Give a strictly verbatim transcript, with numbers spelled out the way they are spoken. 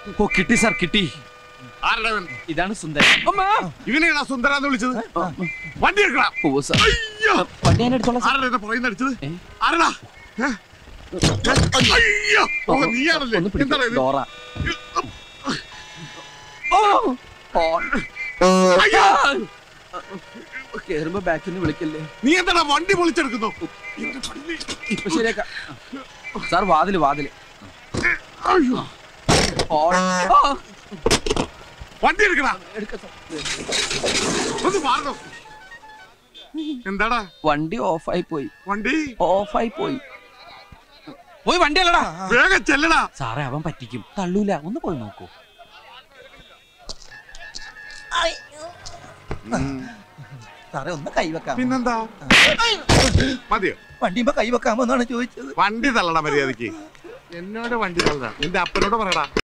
ഓ കിട്ടി സാർ കിട്ടി. ആരടവൻ? ഇതാണ് സുന്ദരൻ. ഇവനെയാണോ സുന്ദരാന്ന് വിളിച്ചത്? വണ്ടി എടുക്കണം. വണ്ടി ഞാൻ എടുത്തോളാം. ആരുടെ പുറകിൽ അടിച്ചത്? ആരടാ? അയ്യോ നീയാണല്ലേ? എന്താണ് ഡോറ. കേറുമ്പോ ബാക്കിൽ നിന്ന് വിളിക്കല്ലേ. നീ എന്താടാ വണ്ടി പൊളിച്ചെടുക്കുന്നു? ഇപ്പൊ ശരിയാക്കാം സാർ. വാതില് വാതില്. വണ്ടി എടുക്കണ. ഒന്ന് മാറണോ? എന്താടാ? വണ്ടി ഓഫായി പോയി. വണ്ടി ഓഫായി പോയി. പോയി വണ്ടി അല്ലടാ. വേഗം ചെല്ലടാ. സാറേ അവൻ പറ്റിക്കും. തള്ളൂല. ഒന്ന് പോയി നോക്കൂ. സാറേ ഒന്ന് കൈവെക്കാം. പിന്നെന്താ മതിയോ? വണ്ടിയുമ്പോ കൈവെക്കാമോ എന്നാണ് ചോദിച്ചത്. വണ്ടി തള്ളടാ മര്യാദക്ക്. എന്നോട് വണ്ടി തള്ളടാ. നിന്റെ അപ്പനോട് പറയടാ.